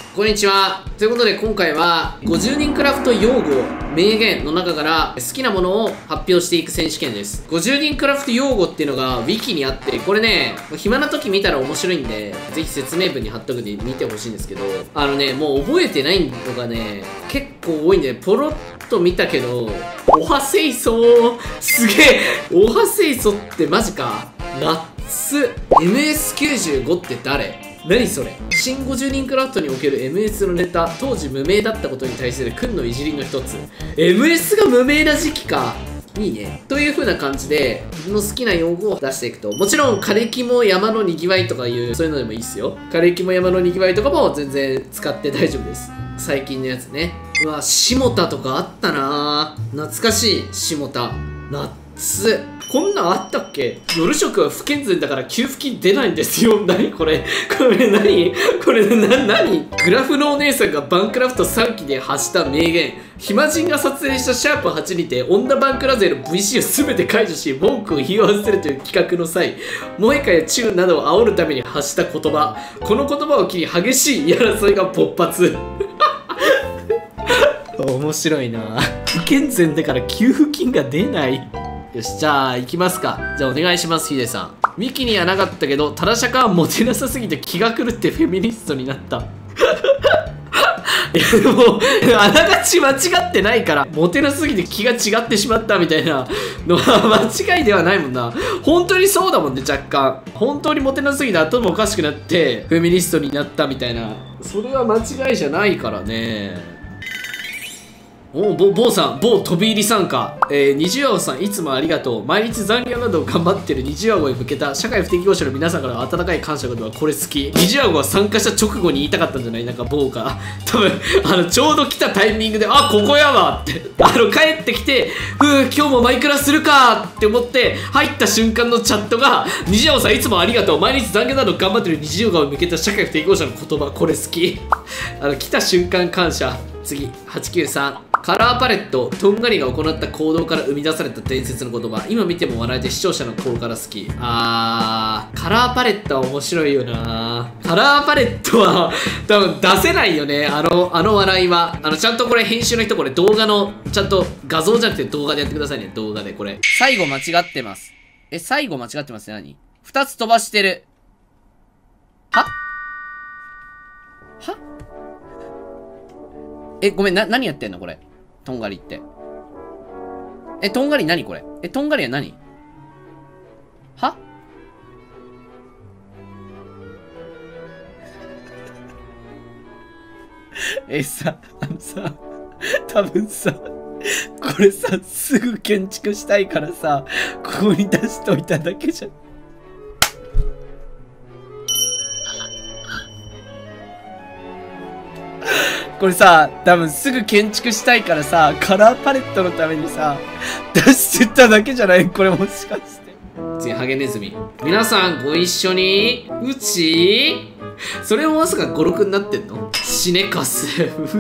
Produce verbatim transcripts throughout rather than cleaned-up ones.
こんにちは。ということで今回はごじゅうにんクラフト用語名言の中から好きなものを発表していく選手権です。ごじゅうにんクラフト用語っていうのがウィキにあって、これね暇な時見たら面白いんでぜひ説明文に貼っとくんで見てほしいんですけど、あのねもう覚えてないのがね結構多いんで、ポロッと見たけどオハセイソーすげえオハセイソってマジか。ナッツ エムエスきゅうじゅうご って誰？何それ。新ごじゅうにんクラフトにおける エムエス のネタ、当時無名だったことに対する君のいじりの一つ。 エムエス が無名な時期か。いいね。という風な感じで自分の好きな用語を出していくと、もちろん枯れ木も山のにぎわいとかいうそういうのでもいいっすよ。枯れ木も山のにぎわいとかも全然使って大丈夫です。最近のやつね。うわ、下田とかあったなぁ。懐かしい。下田ナッツ、こんなんあったっけ。夜食は不健全だから給付金出ないんですよ。何これ。これ何これな、何グラフのお姉さんがバンクラフトさんきで発した名言。暇人が撮影したシャープはちにて女バンクラ勢の ブイシー を全て解除し文句を言い合わせるという企画の際、萌えかやチューなどを煽るために発した言葉。この言葉を機に激しい言い争いが勃発。面白いな。不健全だから給付金が出ない。よし、じゃあ行きますか。じゃあお願いします、ヒデさん。ウィキにはなかったけど、タラシャカはモテなさすぎて気が狂ってフェミニストになった。いやでも、あながち間違ってないから、モテなすぎて気が違ってしまったみたいなのは間違いではないもんな。本当にそうだもんね、若干。本当にモテなすぎて頭おかしくなって、フェミニストになったみたいな。それは間違いじゃないからね。おぼ、坊さん、某飛び入り参加。えー、二十顎さん、いつもありがとう。毎日残業などを頑張ってる二十顎に向けた社会不適合者の皆さんからの温かい感謝の言葉、これ好き。二十顎は参加した直後に言いたかったんじゃない？なんか某が。多分、あの、ちょうど来たタイミングで、あ、ここやわって。あの、帰ってきて、ふぅ、今日もマイクラするかって思って、入った瞬間のチャットが、二十顎さん、いつもありがとう。毎日残業などを頑張ってる二十顎に向けた社会不適合者の言葉、これ好き。あの、来た瞬間感謝。次、はちきゅうさん。カラーパレット、とんがりが行った行動から生み出された伝説の言葉。今見ても笑えて視聴者の心から好き。あー、カラーパレットは面白いよな。カラーパレットは多分出せないよね。あの、あの笑いは。あの、ちゃんとこれ編集の人、これ動画の、ちゃんと画像じゃなくて動画でやってくださいね。動画でこれ。最後間違ってます。え、最後間違ってますね。何？二つ飛ばしてる。は？は？え、ごめん、な、何やってんのこれ。とんがりって。え、とんがり何これ。え、とんがりは何？は？え、さ、あのさ、多分さ、これさ、すぐ建築したいからさ、ここに出しといただけじゃん。これさ、多分すぐ建築したいからさ、カラーパレットのためにさ、出してっただけじゃない？これもしかして。次、ハゲネズミ。皆さんご一緒に、うちそれもまさかご、ろくになってんの？シネカス。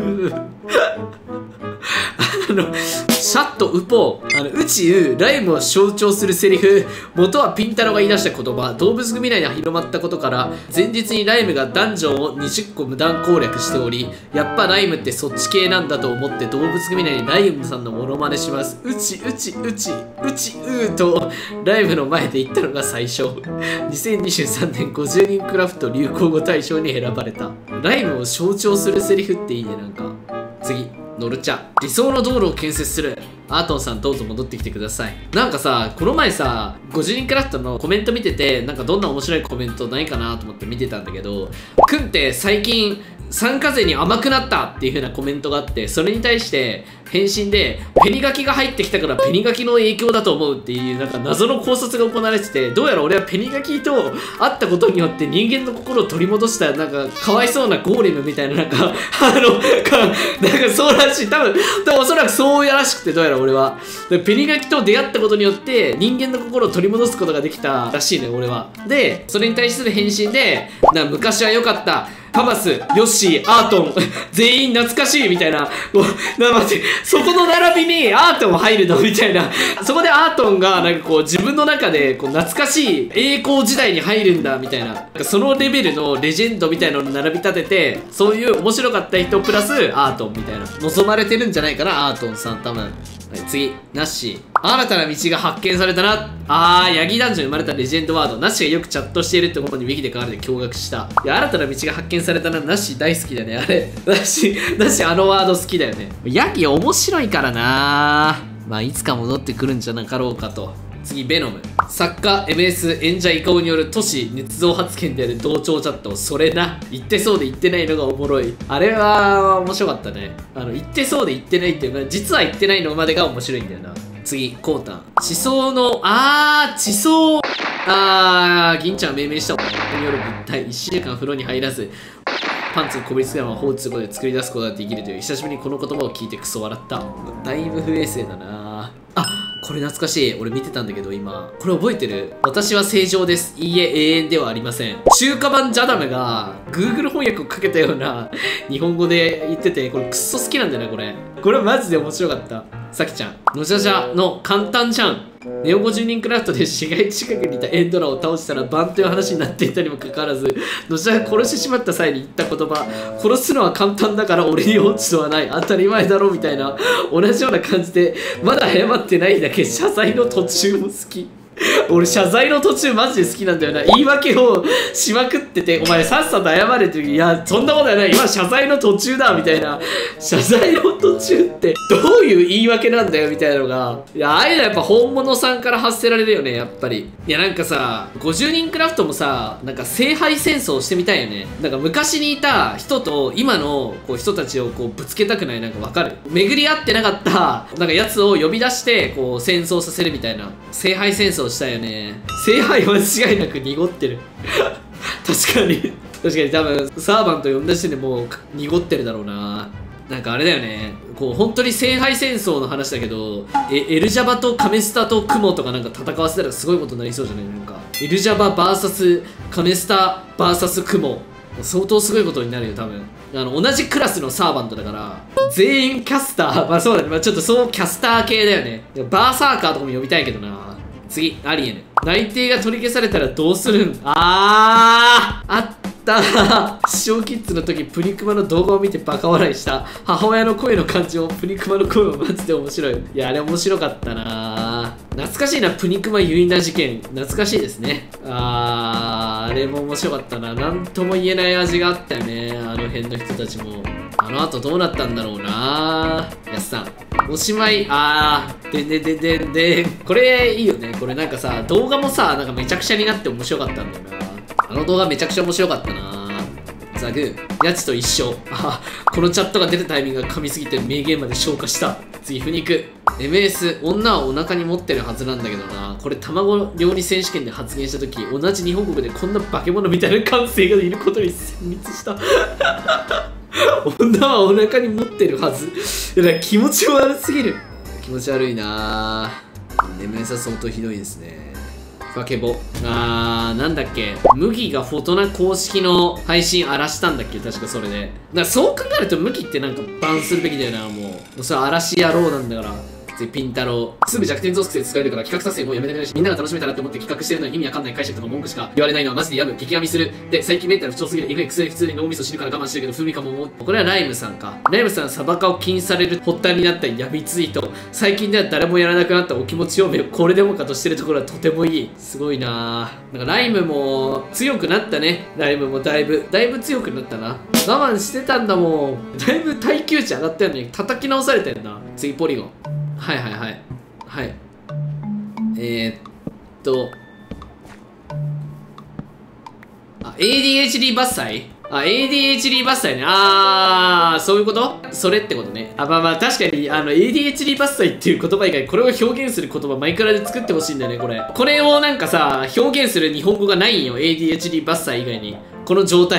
あの、シャッとウポー。あの、宇宙、ライムを象徴するセリフ。元はピンタロが言い出した言葉。動物組内で広まったことから、前日にライムがダンジョンをにじゅっこ無断攻略しており、やっぱライムってそっち系なんだと思って動物組内にライムさんのモノマネします。うち、うち、うち、うち、うーと、ライムの前で言ったのが最初。にせんにじゅうさんねんごじゅうにんクラフト流行語大賞に選ばれた。ライムを象徴するセリフっていいね、なんか。次。ノルチャ。理想の道路を建設する。アートンさんどうぞ戻ってきてください。なんかさ、この前さ、ごじゅうにんクラフトのコメント見てて、なんかどんな面白いコメントないかなと思って見てたんだけど、くんって最近、参加税に甘くなったっていう風なコメントがあって、それに対して返信でペニガキが入ってきたからペニガキの影響だと思うっていうなんか謎の考察が行われてて、どうやら俺はペニガキと会ったことによって人間の心を取り戻したなんかかわいそうなゴーレムみたいななんかあのかなんかそうらしい。多分多分おそらくそうやらしくて、どうやら俺はペニガキと出会ったことによって人間の心を取り戻すことができたらしいね、俺は。でそれに対する返信で、なんか昔は良かった、 カマス、ヨッシー、アートン、全員懐かしいみたいな。こう、な、待って、そこの並びにアートン入るのみたいな。そこでアートンが、なんかこう、自分の中で、こう、懐かしい栄光時代に入るんだ、みたいな。なんかそのレベルのレジェンドみたいなのを並び立てて、そういう面白かった人プラス、アートンみたいな。望まれてるんじゃないかな、アートンさん、多分。はい、次、ナッシー。新たな道が発見されたな。あー、ヤギダンジョン生まれたレジェンドワード。ナッシーがよくチャットしているってことにウィキで書かれて驚愕した。いや、新たな道が発見されたな。ナッシー大好きだね。あれ。ナッシー、ナッシーあのワード好きだよね。ヤギ面白いからな。まあ、いつか戻ってくるんじゃなかろうかと。次、ベノム。作家、エムエス、演者イカオによる都市捏造発言である同調チャット。それな。言ってそうで言ってないのがおもろい。あれは、面白かったね。あの、言ってそうで言ってないっていうのは、実は言ってないのまでが面白いんだよな。次、コータン。地層の、あー、地層。あー、銀ちゃん命名したによる物体。いっしゅうかん風呂に入らず、パンツにこびりつけたまま放置することで作り出すことができるという、久しぶりにこの言葉を聞いてクソ笑った。だいぶ不衛生だな。あ、これ懐かしい。俺見てたんだけど今。これ覚えてる？私は正常です。いいえ、永遠ではありません。中華版ジャダムが Google 翻訳をかけたような日本語で言ってて、これクソ好きなんだよね、これ。これマジで面白かった。さきちゃん。のじゃじゃの簡単じゃん。ネオごじゅうにんクラフトで市街地近くにいたエンドラを倒したらバンという話になっていたにもかかわらず、のじゃが殺してしまった際に言った言葉、殺すのは簡単だから俺に落ちとはない、当たり前だろみたいな、同じような感じで、まだ謝ってないだけ謝罪の途中も好き。俺謝罪の途中マジで好きなんだよな。言い訳をしまくってて、お前さっさと謝れって言う。いや、そんなことはない。今謝罪の途中だみたいな。謝罪の途中ってどういう言い訳なんだよみたいなのが。いや、ああいうのやっぱ本物さんから発せられるよね、やっぱり。いや、なんかさ、ごじゅうにんクラフトもさ、なんか聖杯戦争してみたいよね。なんか昔にいた人と今のこう人たちをこうぶつけたくない。なんかわかる？巡り合ってなかった、なんかやつを呼び出して、こう戦争させるみたいな。聖杯戦争したよね。聖杯間違いなく濁ってる。確かに。確かに多分、サーバント呼んだ時点でもう濁ってるだろうな。なんかあれだよね。こう、本当に聖杯戦争の話だけど、え、エルジャバとカメスタとクモとかなんか戦わせたらすごいことになりそうじゃない？なんか。エルジャバ ブイエス カメスタ ブイエス クモ。相当すごいことになるよ、多分。あの、同じクラスのサーバントだから、全員キャスター。まあそうだね。まあちょっとそうキャスター系だよね。バーサーカーとかも呼びたいけどな。次、アリエヌ。内定が取り消されたらどうするん？あーあった小キッズの時、プニクマの動画を見てバカ笑いした。母親の声の感じもプニクマの声もマジで面白い。いや、あれ面白かったな。懐かしいな、プニクマユイナ事件。懐かしいですね。あー、あれも面白かったな。なんとも言えない味があったよね。あの辺の人たちも。あの後どうなったんだろうな。やすさん。おしまい、あー、でんでんでんでんでん。これいいよね。これなんかさ、動画もさ、なんかめちゃくちゃになって面白かったんだよな。あの動画めちゃくちゃ面白かったな。ザグー、ヤチと一緒。あ、このチャットが出たタイミングが噛みすぎて名言まで消化した。次、フニク。エムエス、女はお腹に持ってるはずなんだけどな。これ、卵料理選手権で発言したとき、同じ日本国でこんな化け物みたいな感性がいることに戦慄した。女はお腹に持ってるはず。いや、気持ち悪すぎる。気持ち悪いなぁ。眠れさ相当ひどいですね。ファケボ。あー、なんだっけ。麦がフォトナ公式の配信荒らしたんだっけ、確かそれで。だからそう考えると麦ってなんかバンするべきだよな、もう。もうそれ嵐野郎なんだから。ピンタロウ。すぐ弱点属性使えるから企画撮影もうやめてくれるし、みんなが楽しめたらって思って企画してるのに意味わかんない解釈とか文句しか言われないのはマジでやむ。激ヤミする。で、最近メンタル不調すぎる。エグエクス普通に脳みそ知るから我慢してるけど、風味かも思う。これはライムさんか。ライムさん、サバカを禁止される発端になった闇ツイート。最近では誰もやらなくなったお気持ち表明をこれでもかとしてるところはとてもいい。すごいなぁ。なんかライムも強くなったね。ライムもだいぶ、だいぶ強くなったな。我慢してたんだもん。だいぶ耐久値上がったよね。叩き直されたよな。次、ポリゴン。はいはいはい。はい。えー、っと。あ、エーディーエイチディー 伐採？あ、エーディーエイチディー 伐採ね。あー、そういうこと？それってことね。あ、まあまあ、確かに、あの、エーディーエイチディー 伐採っていう言葉以外、これを表現する言葉、マイクラで作ってほしいんだよね、これ。これをなんかさ、表現する日本語がないんよ。エーディーエイチディー 伐採以外に。この状態。エー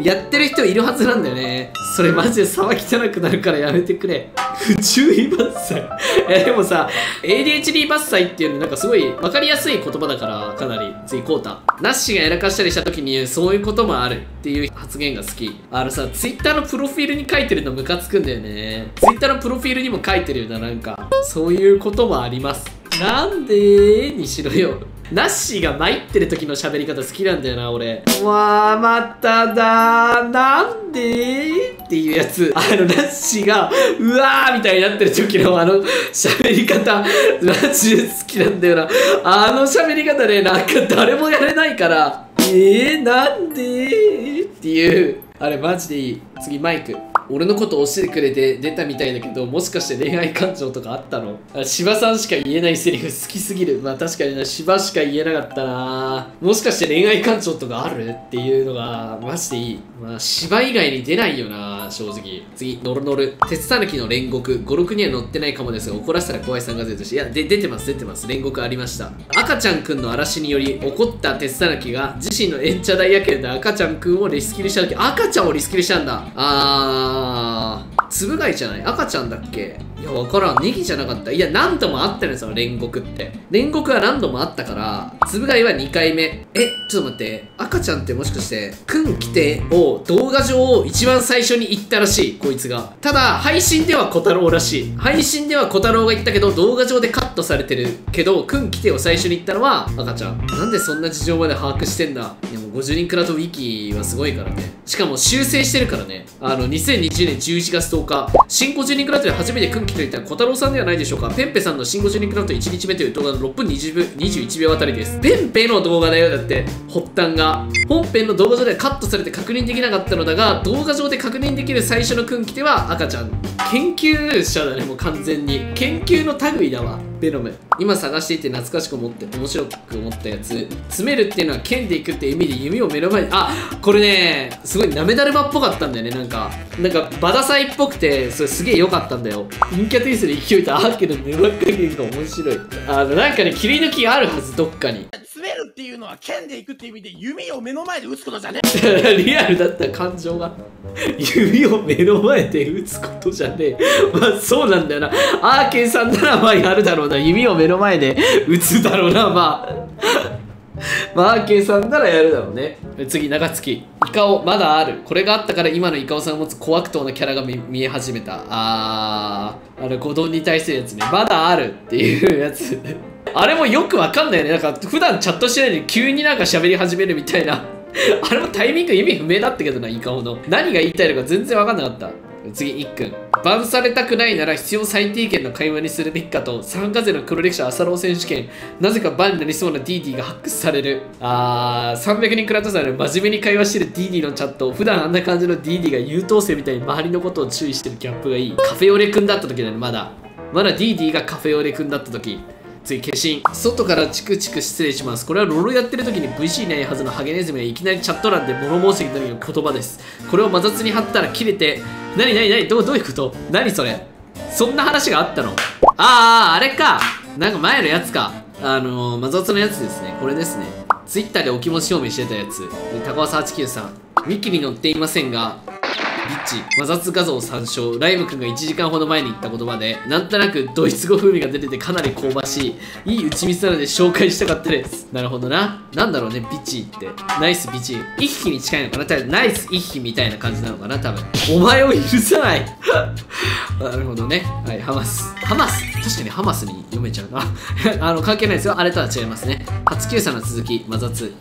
やってる人いるはずなんだよね。それマジで沢汚くなるからやめてくれ。不注意伐採。え、でもさ、エーディーエイチディー 伐採っていうのなんかすごい分かりやすい言葉だから、かなり。次、コータ。ナッシーがやらかしたりした時にそういうこともあるっていう発言が好き。あのさ、Twitter のプロフィールに書いてるのムカつくんだよね。Twitter のプロフィールにも書いてるよな、なんか。そういうこともあります。なんでーにしろよ。ナッシーが参ってる時の喋り方好きなんだよな、俺。わー、まただー、なんでーっていうやつ。あの、ナッシーが、うわーみたいになってる時のあの喋り方、マジで好きなんだよな。あの喋り方ね、なんか誰もやれないから、えー、なんでーっていう。あれ、マジでいい。次、マイク。俺のこと教えてくれて出たみたいだけど、もしかして恋愛感情とかあったの？あ、芝さんしか言えないセリフ好きすぎる。まあ確かにな、芝しか言えなかったな。もしかして恋愛感情とかあるっていうのがマジでいい。まあ芝以外に出ないよな、正直。次、ノルノル。鉄たぬきの煉獄。ご、ろくには載ってないかもですが、怒らせたら怖いさんが出てし、いや、で、出てます、出てます。煉獄ありました。赤ちゃんくんの嵐により怒った鉄たぬきが自身のエンチャ大野球で赤ちゃんくんをリスキルした時、赤ちゃんをリスキルしたんだ。あー。あー、つぶ貝じゃない？赤ちゃんだっけ？いや、わからん。ネギじゃなかった。いや、何度もあったのよ、その煉獄って。煉獄は何度もあったから、つぶ貝はにかいめ。え、ちょっと待って。赤ちゃんってもしかして、くんきてを動画上を一番最初に言ったらしい、こいつが。ただ、配信では小太郎らしい。配信では小太郎が言ったけど、動画上でカットされてるけど、くんきてを最初に言ったのは赤ちゃん。なんでそんな事情まで把握してんだ。いや、もうごじゅうにんクラウドウィキはすごいからね。しかも修正してるからね。あの、にせんにじゅうねんじゅういちがつとおか、新ごじゅうにんクラウドで初めてくんきと言った小太郎さんではないでしょうか。ペンペさんの新ごじゅうにんクラウドいちにちめという動画のろっぷんにじゅういちびょうあたりです。ペンペの動画だよ、だって、発端が。本編の動画上ではカットされて確認できなかったのだが、動画上で確認できる最初のくんきては赤ちゃん。研究者だね、もう完全に。研究の類だわ。ベノム。今探していて懐かしく思って面白く思ったやつ。詰めるっていうのは剣でいくって意味で弓を目の前に。あ、これね、すごいなめだるまっぽかったんだよね。なんか、なんかバダサイっぽくて、それすげえ良かったんだよ。陰キャテニスの勢いとアーケードの粘り加減が面白い。あの、なんかね、切り抜きがあるはず、どっかに。 詰めるっていうのは剣でいくって意味で弓を目の前で撃つことじゃねリアルだった感情が。弓を目の前で撃つことじゃねえ。まあそうなんだよな。アーケンさんならまあやるだろうな。弓を目の前で撃つだろうな、まあ。まあ、アーケンさんならやるだろうね。次、長月。イカオ、まだある。これがあったから今のイカオさんが持つ小悪党のキャラが 見, 見え始めた。あー、あの、ゴドンに対するやつね。まだあるっていうやつ。あれもよくわかんないよね。なんか、普段チャットしてないのに急になんか喋り始めるみたいな。あれもタイミング意味不明だったけどな、イカオの。何が言いたいのか全然わかんなかった。次、いっくん。バンされたくないなら必要最低限の会話にするべきかと、参加税の黒歴史朝ロー選手権、なぜかバンになりそうな ディーディー が発掘される。あー、さんびゃくにんクラウドさんで真面目に会話してる ディーディー のチャット、普段あんな感じの ディーディー が優等生みたいに周りのことを注意してるギャップがいい。カフェオレくんだった時だね、まだ。まだ ディーディー がカフェオレくんだった時。次、化身。外からチクチク失礼します。これはロールやってる時に ブイシー ないはずのハゲネズミがいきなりチャット欄で物申してきた時の言葉です。これを摩擦に貼ったら切れて、なになになにどうどういうこと何それそんな話があったのあー、あれか。なんか前のやつか。あのー、摩擦のやつですね。これですね。ツイッターでお気持ち表明してたやつ。高尾さんはちきゅうさん。ウィキに載っていませんが、リッチ、摩擦画像参照。ライム君がいちじかんほど前に言った言葉で、なんとなくドイツ語風味が出ててかなり香ばしい。いい打ち水なので紹介したかったです。なるほどな。なんだろうね、ビッチって。ナイスビチ。一匹に近いのかな多分ナイス一匹みたいな感じなのかな多分。お前を許さないなるほどね。はい、ハマス。ハマス確かにハマスに読めちゃうな。あの、関係ないですよ。あれとは違いますね。はちきゅうさんの続き、摩擦。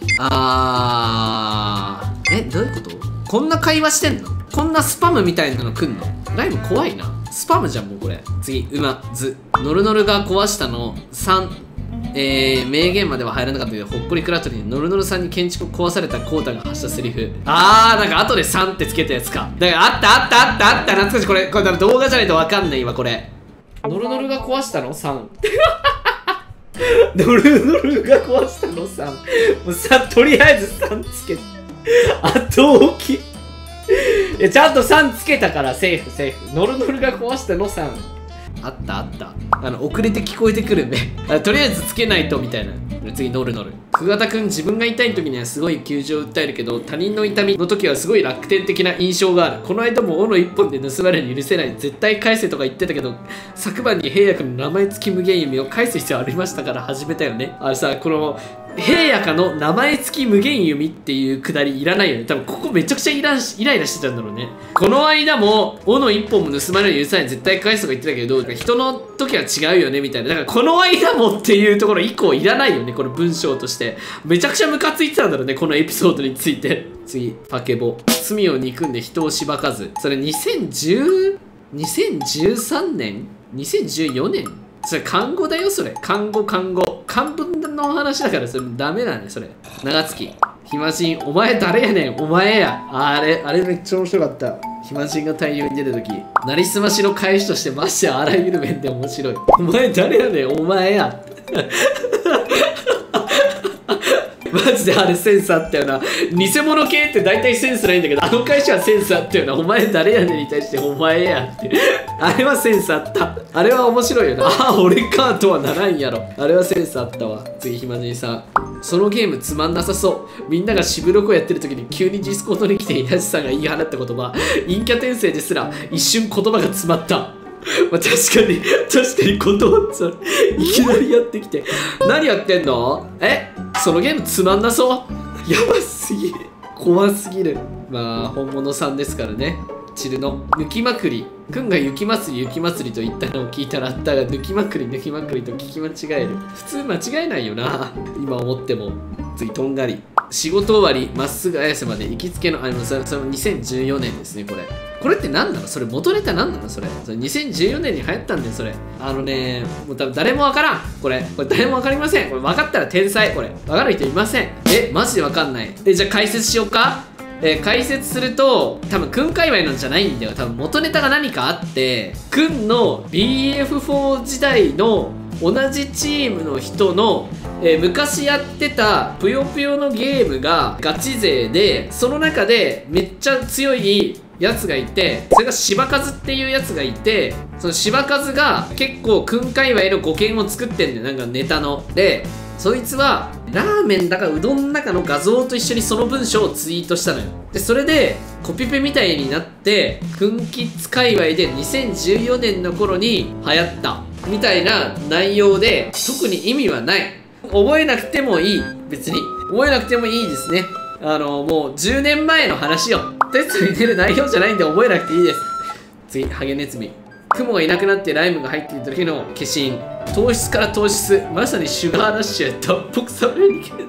あー。え、どういうことこんな会話してんのこんなスパムみたいなの来んのライブ怖いな。スパムじゃん、もうこれ。次、馬、図。ノルノルが壊したの、さん。えー、名言までは入らなかったけど、ほっこりクラトリにノルノルさんに建築壊されたコータが発したセリフ。あー、なんか後でさんってつけたやつか。だからあったあったあったあった懐かしい。これ、これ多分動画じゃないとわかんないわ、これ。ノルノルが壊したの ?さん。ノルノルが壊したの さん。もうさ、とりあえずさんつけて。後置き。いや、ちゃんとさんつけたからセーフセーフ。ノルノルが壊したのさん。 あったあった。あの遅れて聞こえてくるんであ、とりあえずつけないとみたいな。次乗る乗る。久形くん、自分が痛い時にはすごい窮状を訴えるけど、他人の痛みの時はすごい楽天的な印象がある。この間も斧一本で盗まれるの許せない、絶対返せとか言ってたけど、昨晩に平野くんの名前付き無限弓を返す必要ありましたから始めたよね。あれさ、この平野かの名前付き無限弓っていうくだりいらないよね。多分ここめちゃくちゃイライライラしてたんだろうね。この間も斧一本も盗まれるの許さない、絶対返すとか言ってたけど、人の時は違うよねみたいな。だからこの間もっていうところ以降いらないよね、この文章として。めちゃくちゃムカついてたんだろうね、このエピソードについて。次、パケボ。罪を憎んで人をしばかず。それにせんじゅう、にせんじゅうさんねん ?にせんじゅうよねんそれ看護だよ、それ。看護、看護。漢文の話だから、それダメだね、それ。長月。暇人、お前誰やねん、お前や。あれ、あれめっちゃ面白かった。暇人が大量に出た時、なりすましの返しとしてましてあらゆる面で面白い。お前誰やねん、お前や。マジであれセンスあったよな。偽物系って大体センスないんだけど、あの会社はセンスあったよな。お前誰やねんに対してお前やって。あれはセンスあった。あれは面白いよな。ああ、俺かとはならんやろ。あれはセンスあったわ。次、ひまじいさん。そのゲームつまんなさそう。みんながしぶろくをやってる時に急にディスコードに来て稲地さんが言い放った言葉。陰キャ転生ですら一瞬言葉が詰まった。まあ、確かに、確かに言葉それいきなりやってきて。何やってんの？え？そのゲームつまんなそう？やばすぎる。怖すぎる。まあ、本物さんですからね。チルの抜きまくり。くんが雪祭り雪祭りと言ったのを聞いたらあったが、抜きまくり抜きまくりと聞き間違える。普通間違えないよな。今思っても。次、とんがり。仕事終わり、まっすぐ綾瀬まで行きつけの、あ、それ、それにせんじゅうよねんですね、これ。これって何なの？それ元ネタ何なの？それ。それにせんじゅうよねんに流行ったんだよ、それ。あのね、もう多分誰もわからん。これ。これ誰もわかりません。これ分かったら天才。これ。わかる人いません。え、マジでわかんない。え、じゃあ解説しようか？えー、解説すると、多分くん界隈なんじゃないんだよ。多分元ネタが何かあって、くんの ビーエフフォー 時代の同じチームの人の、えー、昔やってたぷよぷよのゲームがガチ勢で、その中でめっちゃ強いやつがいて、それが芝数っていうやつがいて、その芝数が結構くん界隈の語源を作ってんだよ、なんかネタの。で、そいつはラーメンだかうどんの中の画像と一緒にその文章をツイートしたのよ。で、それでコピペみたいになって、くんキッズ界隈でにせんじゅうよねんの頃に流行ったみたいな内容で、特に意味はない。覚えなくてもいい。別に覚えなくてもいいですね。あのもうじゅうねんまえの話よ。テストに出る内容じゃないんで覚えなくていいです。次、ハゲネズミ。雲がいなくなってライムが入っていた時の化身。糖質から糖質。まさにシュガーラッシュやった。僕それにい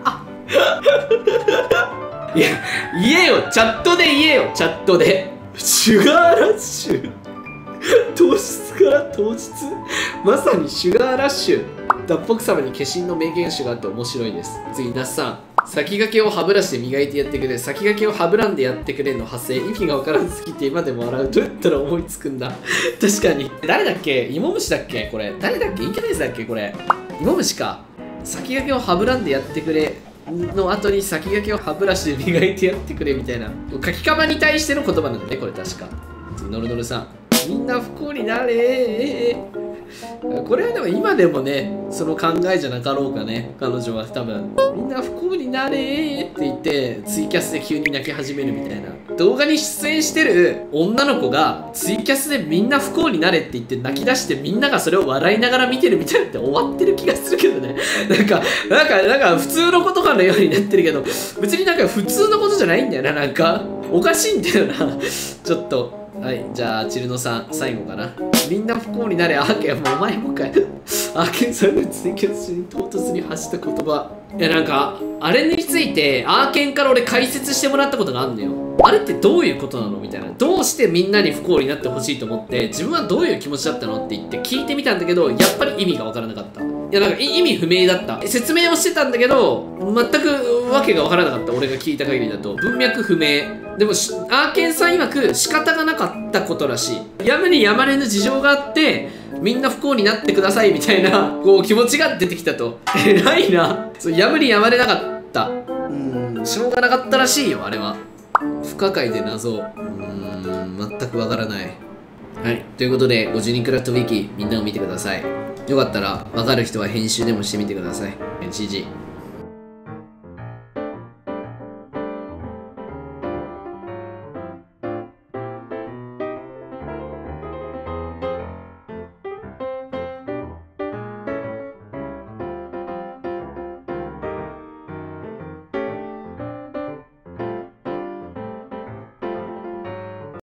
や、言えよ。チャットで言えよ。チャットで。シュガーラッシュ。糖質から糖質。まさにシュガーラッシュ。脱北様に化身の名言集があって面白いです。次、那須さん。先駆けを歯ブラシで磨いてやってくれ。先駆けを歯ブランでやってくれの派生。意味がわからんすぎて今でも笑う。どうやったら思いつくんだ。確かに。誰だっけ？芋虫だっけこれ。誰だっけ？インキャネーズだっけこれ。芋虫か。先駆けを歯ブランでやってくれの後に先駆けを歯ブラシで磨いてやってくれみたいな。書きかばに対しての言葉なんだね、これ確か。次、ノルノルさん。みんな不幸になれー。これはでも今でもね、その考えじゃなかろうかね、彼女は多分。みんな不幸になれーって言って、ツイキャスで急に泣き始めるみたいな。動画に出演してる女の子が、ツイキャスでみんな不幸になれって言って泣き出して、みんながそれを笑いながら見てるみたいなって終わってる気がするけどね。なんか、なんか、なんか普通のことかのようになってるけど、別になんか普通のことじゃないんだよな、なんか。おかしいんだよな。ちょっと。はい、じゃあ、チルノさん、最後かな。みんな不幸になれ、アーケン、もうお前もかい。アーケンさんがツイキャスに唐突に発した言葉。いや、なんか、あれについて、アーケンから俺解説してもらったことがあるんだよ。あれってどういうことなのみたいな。どうしてみんなに不幸になってほしいと思って、自分はどういう気持ちだったのって言って聞いてみたんだけど、やっぱり意味がわからなかった。いや、なんか意味不明だった。説明をしてたんだけど、全くわけがわからなかった。俺が聞いた限りだと。文脈不明。でも、アーケンさん曰く仕方がなかったことらしい。やむにやまれぬ事情があって、みんな不幸になってくださいみたいな、こう気持ちが出てきたと。偉いな。そう、やむにやまれなかった。うーん、しょうがなかったらしいよ、あれは。不可解で謎。うーん、全くわからない。 はい、ということでごじゅうにんクラフトウィキみんなを見てください。よかったら分かる人は編集でもしてみてください。ジージー